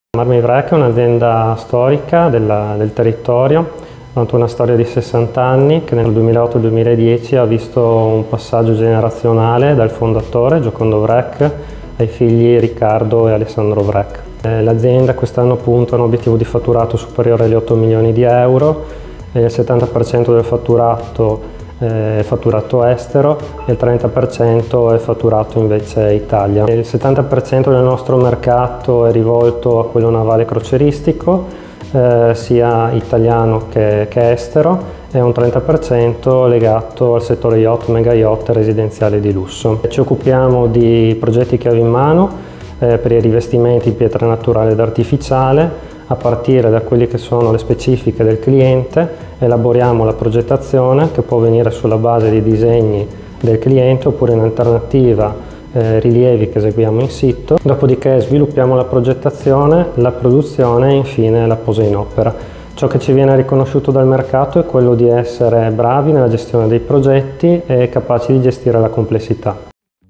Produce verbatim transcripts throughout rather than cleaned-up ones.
Marmi-Vrec è un'azienda storica della, del territorio, ha avuto una storia di sessanta anni che nel duemilaotto duemiladieci ha visto un passaggio generazionale dal fondatore Giocondo Vrec ai figli Riccardo e Alessandro Vrec. Eh, L'azienda quest'anno punta a un obiettivo di fatturato superiore agli otto milioni di euro, e il settanta per cento del fatturato è fatturato estero e il trenta per cento è fatturato invece Italia. Il settanta per cento del nostro mercato è rivolto a quello navale croceristico, eh, sia italiano che, che estero, e un trenta per cento legato al settore yacht, mega yacht e residenziale di lusso. Ci occupiamo di progetti chiave in mano eh, per i rivestimenti in pietra naturale ed artificiale. A partire da quelle che sono le specifiche del cliente, elaboriamo la progettazione che può avvenire sulla base di disegni del cliente oppure in alternativa eh, rilievi che eseguiamo in sito. Dopodiché sviluppiamo la progettazione, la produzione e infine la posa in opera. Ciò che ci viene riconosciuto dal mercato è quello di essere bravi nella gestione dei progetti e capaci di gestire la complessità.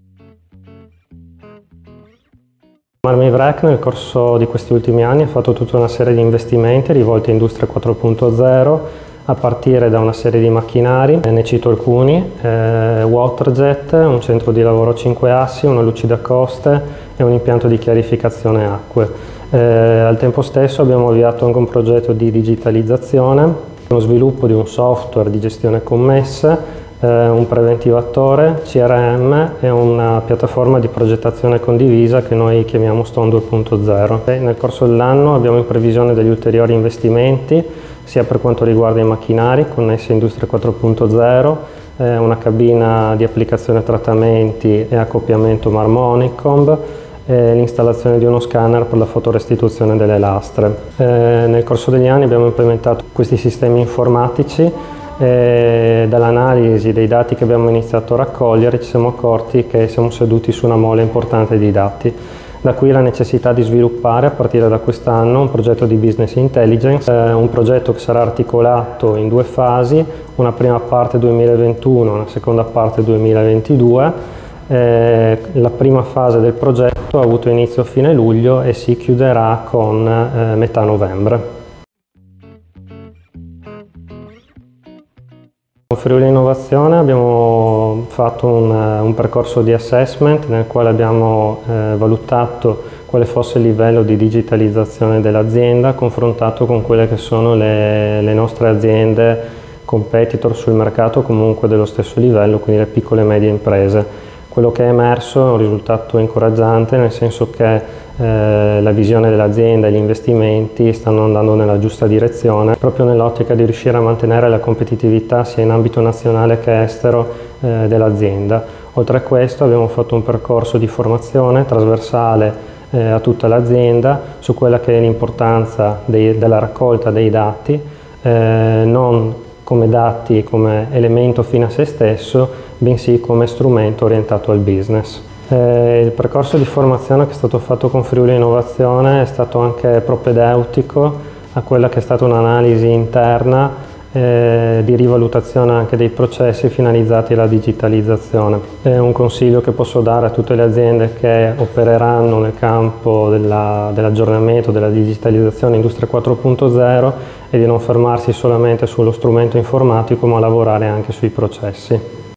Marmi-Vrec nel corso di questi ultimi anni ha fatto tutta una serie di investimenti rivolti a Industria quattro punto zero, a partire da una serie di macchinari, ne cito alcuni: eh, Waterjet, un centro di lavoro a cinque assi, una lucida coste e un impianto di chiarificazione acque. Eh, al tempo stesso abbiamo avviato anche un progetto di digitalizzazione, lo sviluppo di un software di gestione commesse, un preventivatore, C R M e una piattaforma di progettazione condivisa che noi chiamiamo Stone due punto zero. Nel corso dell'anno abbiamo in previsione degli ulteriori investimenti, sia per quanto riguarda i macchinari connessi a Industria quattro punto zero, eh, una cabina di applicazione trattamenti e accoppiamento Marmonicomb, e l'installazione di uno scanner per la fotorestituzione delle lastre. Eh, nel corso degli anni abbiamo implementato questi sistemi informatici. E dall'analisi dei dati che abbiamo iniziato a raccogliere ci siamo accorti che siamo seduti su una mole importante di dati. Da qui la necessità di sviluppare a partire da quest'anno un progetto di business intelligence, eh, un progetto che sarà articolato in due fasi, una prima parte duemilaventuno e una seconda parte duemilaventidue. Eh, la prima fase del progetto ha avuto inizio a fine luglio e si chiuderà con eh, metà novembre. Con Friuli Innovazione abbiamo fatto un, un percorso di assessment nel quale abbiamo eh, valutato quale fosse il livello di digitalizzazione dell'azienda confrontato con quelle che sono le, le nostre aziende competitor sul mercato, comunque dello stesso livello, quindi le piccole e medie imprese. Quello che è emerso è un risultato incoraggiante, nel senso che eh, la visione dell'azienda e gli investimenti stanno andando nella giusta direzione, proprio nell'ottica di riuscire a mantenere la competitività sia in ambito nazionale che estero eh, dell'azienda. Oltre a questo abbiamo fatto un percorso di formazione trasversale eh, a tutta l'azienda su quella che è l'importanza della raccolta dei dati, eh, non come dati come elemento fine a se stesso, bensì come strumento orientato al business. Eh, il percorso di formazione che è stato fatto con Friuli Innovazione è stato anche propedeutico a quella che è stata un'analisi interna eh, di rivalutazione anche dei processi finalizzati alla digitalizzazione. È un consiglio che posso dare a tutte le aziende che opereranno nel campo dell'aggiornamento, della digitalizzazione Industria quattro punto zero, e di non fermarsi solamente sullo strumento informatico ma lavorare anche sui processi.